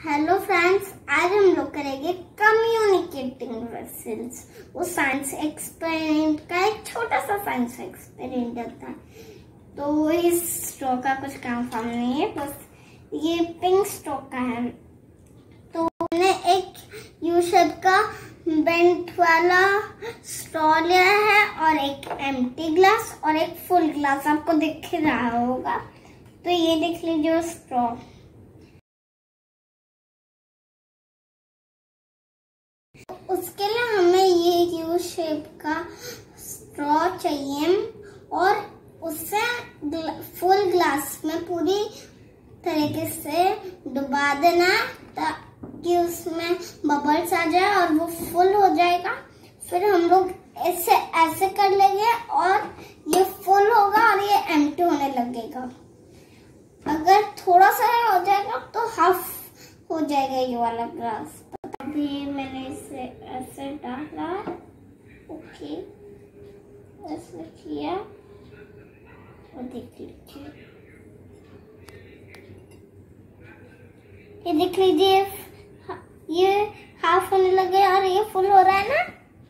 Hello friends, आज हम लोग करेंगे कम्युनिकेटिंग वेसल्स। वो साइंस एक्सपेरिमेंट का एक छोटा सा साइंस एक्सपेरिमेंट होता है। तो इस स्ट्रॉ का कुछ काम फाम नहीं है, बस ये पिंक स्ट्रॉ का है। तो हमने एक यू शेप का बेंट वाला स्ट्रॉ लिया है और एक एम्प्टी ग्लास और एक फुल ग्लास। आपको दिख रहा होगा, तो ये देख लीजिए स्ट्रॉ। उसके लिए हमें ये यू शेप का स्ट्रॉ चाहिए और उससे फुल ग्लास में पूरी तरीके से डुबा देना ताकि उसमें बबल्स आ जाए और वो फुल हो जाएगा। फिर हम लोग ऐसे कर लेंगे और ये फुल होगा और ये एम्प्टी होने लगेगा। अगर थोड़ा सा हो जाएगा तो हाफ हो जाएगा ये वाला ग्लास। अभी मैंने इसे ऐसे डाला, ओके, ऐसे किया और देख लीजिए, ये देख लीजिए, ये हाफ होने लगे और ये फुल हो रहा है ना।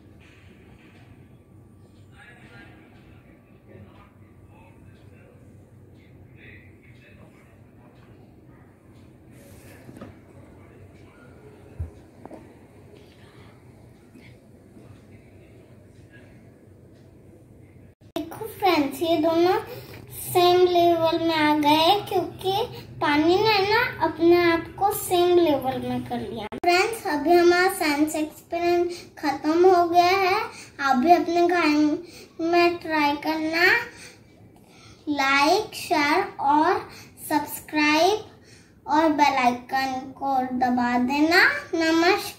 देखो फ्रेंड्स, ये दोनों सेम लेवल में आ गए क्योंकि पानी ने ना अपने आप को सेम लेवल में कर लिया। फ्रेंड्स, अभी हमारा साइंस एक्सपेरिमेंट खत्म हो गया है। आप भी अपने घर में ट्राई करना। लाइक, शेयर और सब्सक्राइब और बेल आइकन को दबा देना। नमस्कार।